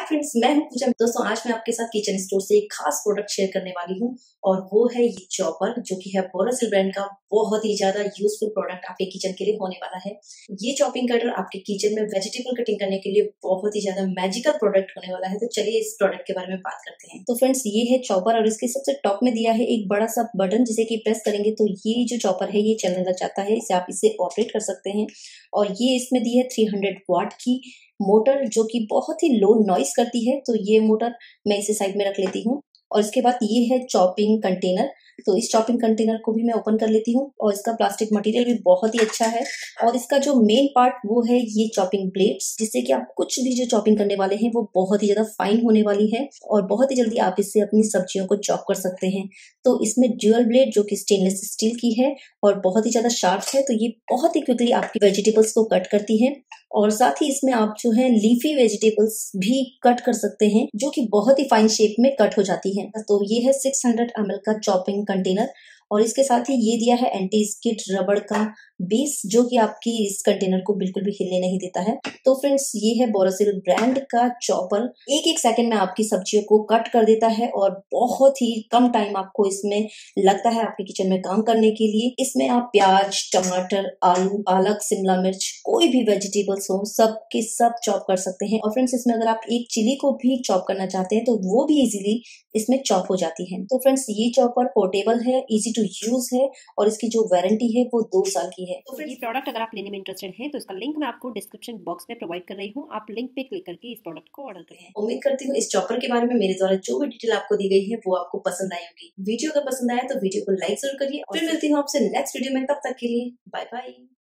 Friends, मैं हूं पूजा। दोस्तों, आज मैं आपके साथ किचन स्टोर से एक खास प्रोडक्ट शेयर करने वाली हूं और वो है ये चॉपर, जो कि है बोरोसिल ब्रांड का बहुत ही ज्यादा यूजफुल प्रोडक्ट आपके किचन के लिए होने वाला है। ये चॉपिंग कटर आपके किचन में वेजिटेबल कटिंग करने के लिए बहुत ही ज्यादा मैजिकल प्रोडक्ट होने वाला है। तो चलिए इस प्रोडक्ट के बारे में बात करते हैं। तो फ्रेंड्स, ये है चॉपर और इसके सबसे टॉप में दिया है एक बड़ा सा बटन, जिसे कि प्रेस करेंगे तो ये जो चॉपर है ये चलने लग जाता है। इसे आप इसे ऑपरेट कर सकते हैं और ये इसमें दी है 300 वाट की मोटर, जो कि बहुत ही लो नॉइस करती है। तो ये मोटर मैं इसे साइड में रख लेती हूँ और इसके बाद ये है चॉपिंग कंटेनर। तो इस चॉपिंग कंटेनर को भी मैं ओपन कर लेती हूँ और इसका प्लास्टिक मटेरियल भी बहुत ही अच्छा है। और इसका जो मेन पार्ट वो है ये चॉपिंग ब्लेड्स, जिससे कि आप कुछ भी जो चॉपिंग करने वाले हैं वो बहुत ही ज्यादा फाइन होने वाली है और बहुत ही जल्दी आप इससे अपनी सब्जियों को चॉप कर सकते हैं। तो इसमें ड्यूअल ब्लेड जो कि स्टेनलेस स्टील की है और बहुत ही ज्यादा शार्प है, तो ये बहुत ही क्विकली आपकी वेजिटेबल्स को कट करती है। और साथ ही इसमें आप जो है लीफी वेजिटेबल्स भी कट कर सकते हैं, जो कि बहुत ही फाइन शेप में कट हो जाती है। तो ये है 600 ml का चॉपिंग कंटेनर और इसके साथ ही ये दिया है एंटी स्किड रबड़ का बेस, जो कि आपकी इस कंटेनर को बिल्कुल भी हिलने नहीं देता है। तो फ्रेंड्स, ये है बोरोसिल ब्रांड का चॉपर। एक एक सेकंड में आपकी सब्जियों को कट कर देता है और बहुत ही कम टाइम आपको इसमें लगता है आपके किचन में काम करने के लिए। इसमें आप प्याज, टमाटर, आलू, पालक, शिमला मिर्च, कोई भी वेजिटेबल्स हो, सब के सब चॉप कर सकते हैं। और फ्रेंड्स, इसमें अगर आप एक चिली को भी चॉप करना चाहते हैं तो वो भी इजीली इसमें चॉप हो जाती है। तो फ्रेंड्स, ये चॉपर पोर्टेबल है, इजी टू यूज है और इसकी जो वारंटी है वो 2 साल की है। तो ये प्रोडक्ट अगर आप लेने में इंटरेस्टेड हैं तो इसका लिंक मैं आपको डिस्क्रिप्शन बॉक्स में प्रोवाइड कर रही हूँ। आप लिंक पे क्लिक करके इस प्रोडक्ट को ऑर्डर करें। उम्मीद करती हूँ इस चॉपर के बारे में मेरे द्वारा जो भी डिटेल आपको दी गई है वो आपको पसंद आई होगी। वीडियो अगर पसंद आया तो वीडियो को लाइक जरूर करिए और फिर मिलती हूँ आपसे नेक्स्ट वीडियो में। तब तक के लिए बाय बाय।